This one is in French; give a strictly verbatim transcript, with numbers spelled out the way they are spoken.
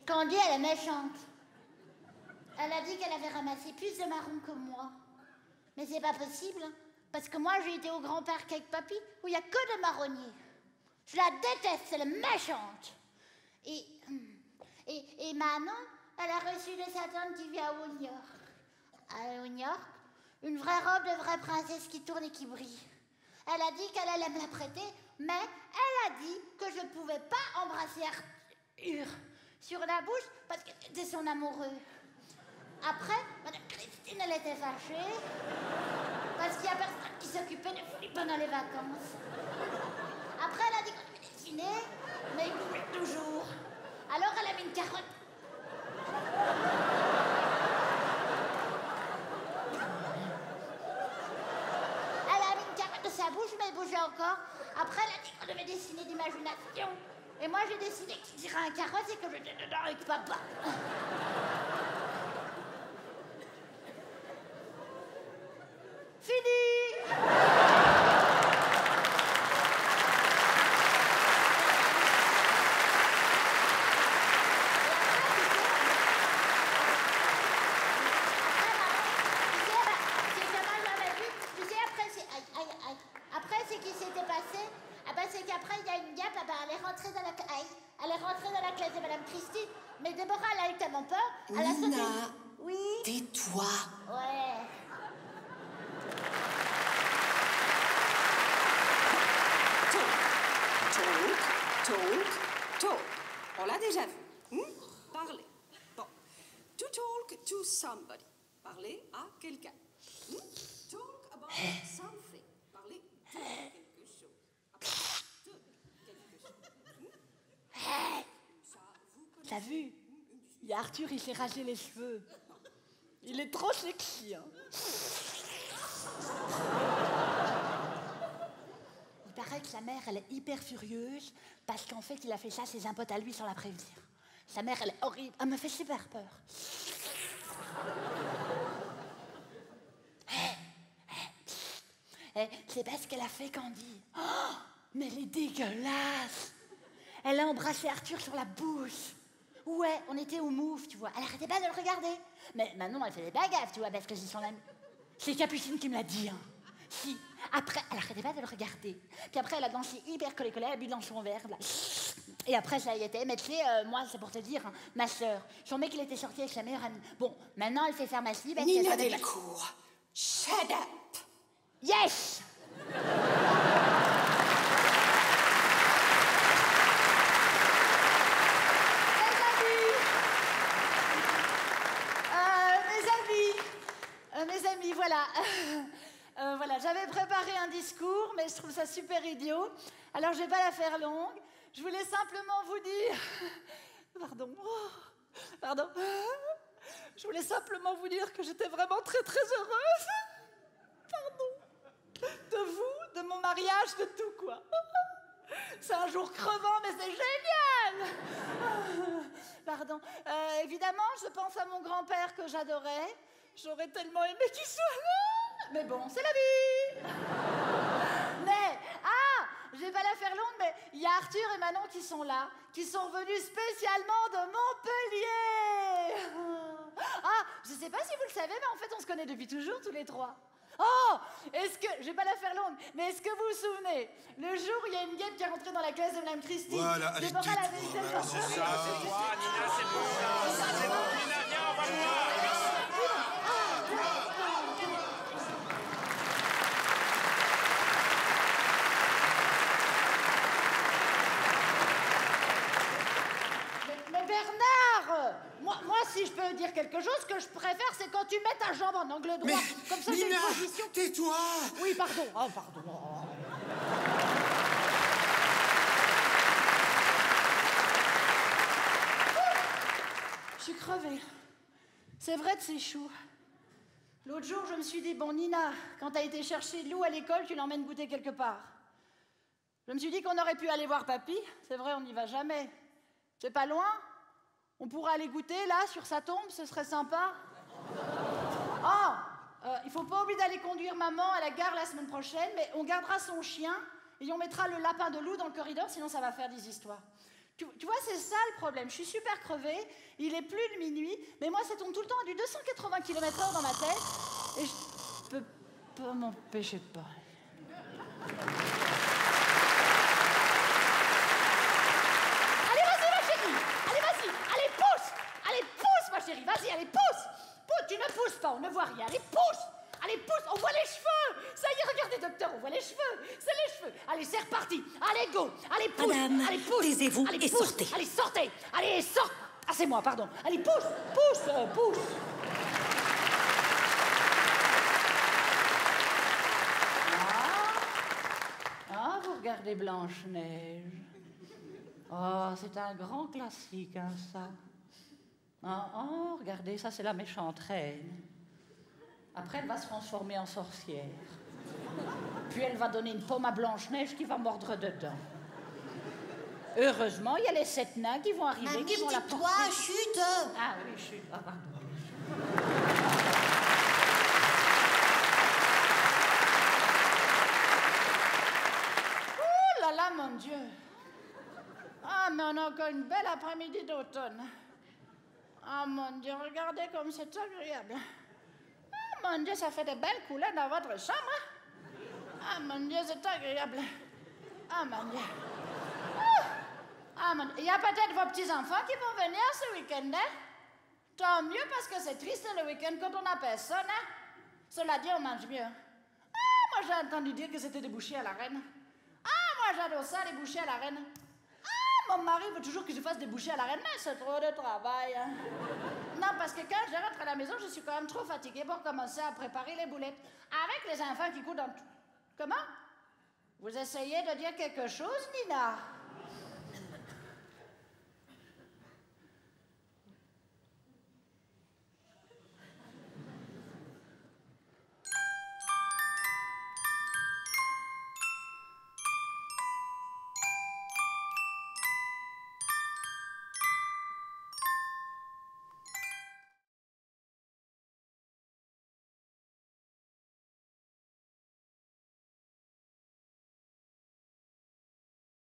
Candy, elle est méchante. Elle a dit qu'elle avait ramassé plus de marrons que moi. Mais c'est pas possible, hein, parce que moi, j'ai été au Grand Parc avec papy, où il n'y a que des marronniers. Je la déteste, c'est la méchante. Et, et, et Manon, elle a reçu de sa tante qui vit à New York. À New York, une vraie robe de vraie princesse qui tourne et qui brille. Elle a dit qu'elle allait me la prêter, mais elle a dit que je ne pouvais pas embrasser Arthur sur la bouche parce que c'était son amoureux. Après, Madame Christine, elle était fâchée parce qu'il n'y a personne qui s'occupait de lui pendant les vacances. Après, elle a dit qu'on devait dessiner, mais il bougeait toujours. Alors, elle a mis une carotte. Elle a mis une carotte de sa bouche, mais elle bougeait encore. Après, elle a dit qu'on devait dessiner d'imagination. Et moi, j'ai décidé que si j'irais un carrosse et que j'étais dedans avec papa. Fini. Après, c'est qui s'était passé? Ah ben, c'est qu'après, il y a une gap, ah ben, elle est rentrée dans la classe. Elle est rentrée dans la classe de Madame Christine. Mais Déborah, elle a eu tellement peur. Elle a sauté. Nina, oui. tais-toi. Ouais. Talk, talk, talk. On l'a déjà vu. Hmm? Parler. Bon. To talk to somebody. Parler à quelqu'un. Hmm? Talk about something. Parler de quelque chose. À propos de quelque chose. Hmm? Ça, vous connaissez. T'as vu? Il y a Arthur, il s'est rasé les cheveux. Il est trop sexy, hein. Il paraît que sa mère, elle est hyper furieuse parce qu'en fait, il a fait ça à ses un pote à lui sans la prévenir. Sa mère, elle est horrible. Elle me fait super peur. Eh, c'est pas ce qu'elle a fait, Candy. Oh, mais elle est dégueulasse. Elle a embrassé Arthur sur la bouche. Ouais, on était au Move, tu vois. Elle arrêtait pas de le regarder. Mais maintenant, elle faisait pas gaffe, tu vois, parce que c'est son amie. C'est Capucine qui me l'a dit, hein. Si. Après, elle arrêtait pas de le regarder. Puis après, elle a dansé hyper collé-collé, elle a bu dans son verre, là. Et après, ça y était. Mais tu sais, euh, moi, c'est pour te dire, hein, ma sœur, son mec, il était sorti avec sa meilleure amie. Bon, maintenant, elle fait faire ma slip. Nina Delcourt, shut up. Yes. Mes amis, voilà. Euh, voilà, j'avais préparé un discours, mais je trouve ça super idiot. Alors, je vais pas la faire longue. Je voulais simplement vous dire... Pardon. Pardon. Je voulais simplement vous dire que j'étais vraiment très, très heureuse. Pardon. De vous, de mon mariage, de tout, quoi. C'est un jour crevant, mais c'est génial. Pardon. Euh, évidemment, je pense à mon grand-père que j'adorais. J'aurais tellement aimé qu'il soit là. Mais bon, c'est la vie. Mais, ah, je vais pas la faire longue, mais il y a Arthur et Manon qui sont là, qui sont venus spécialement de Montpellier. Ah, je sais pas si vous le savez, mais en fait, on se connaît depuis toujours, tous les trois. Oh, est-ce que, je vais pas la faire longue, mais est-ce que vous vous souvenez, le jour où il y a une guêpe qui est rentrée dans la classe de Madame Christine, voilà, allez, Déborah l'avait dit voilà, c'est ça. C'est toi, Nina, c'est pour ça. C'est bon, Nina, viens, on va voir. Bernard, moi, moi, si je peux dire quelque chose, ce que je préfère, c'est quand tu mets ta jambe en angle droit. Mais, comme ça, j'ai Nina, une position. tais-toi. Oui, pardon. Oh, pardon. Je suis crevée. C'est vrai de ces choux. L'autre jour, je me suis dit, bon, Nina, quand t'as été chercher Lou à l'école, tu l'emmènes goûter quelque part. Je me suis dit qu'on aurait pu aller voir papy. C'est vrai, on n'y va jamais. C'est pas loin. On pourra aller goûter, là, sur sa tombe, ce serait sympa. Oh, euh, il faut pas oublier d'aller conduire maman à la gare la semaine prochaine, mais on gardera son chien et on mettra le lapin de Lou dans le corridor, sinon ça va faire des histoires. Tu, tu vois, c'est ça le problème. Je suis super crevée, il est plus de minuit, mais moi, ça tourne tout le temps à du deux cent quatre-vingts kilomètres heure dans ma tête, et je peux pas m'empêcher de parler. Allez, vas-y, ma chérie. Allez, vas-y. Allez, pousse. Allez, pousse, ma chérie. Vas-y, allez, pousse. Pousse, tu ne pousses pas, on ne voit rien. Allez, pousse. Allez, pousse, on voit les cheveux. Ça y est, regardez, docteur, on voit les cheveux. C'est les cheveux. Allez, c'est reparti. Allez, go. Allez, pousse. Madame, allez, pousse. taisez-vous Allez, et pousse. sortez. Allez, sortez. Allez, sort. Ah, c'est moi, pardon. Allez, pousse, pousse, euh, pousse. Ah, ah vous regardez Blanche-Neige. Oh, c'est un grand classique, hein, ça. Ah, oh, regardez, ça, c'est la méchante reine. Après, elle va se transformer en sorcière. Puis elle va donner une pomme à Blanche-Neige qui va mordre dedans. Heureusement, il y a les sept nains qui vont arriver, Mamie, qui vont la tais-toi, porter. chute. Ah oui, chut. Ah, pardon. Oh là là, mon Dieu. Ah, mais on a encore une belle après-midi d'automne. Ah, mon Dieu, regardez comme c'est agréable. Ah, mon Dieu, ça fait de belles couleurs dans votre chambre. Ah, mon Dieu, c'est agréable. Ah, mon Dieu. Ah, ah, mon Dieu. Il y a peut-être vos petits-enfants qui vont venir ce week-end, hein? Tant mieux, parce que c'est triste le week-end quand on n'a personne, hein? Cela dit, on mange mieux. Ah, moi, j'ai entendu dire que c'était des bouchées à la reine. Ah, moi, j'adore ça, les bouchées à la reine. Ah, mon mari veut toujours que je fasse des bouchées à la reine, mais c'est trop de travail, hein? Non, parce que quand je rentre à la maison, je suis quand même trop fatiguée pour commencer à préparer les boulettes. Avec les enfants qui courent dans tout. Comment? Vous essayez de dire quelque chose, Nina?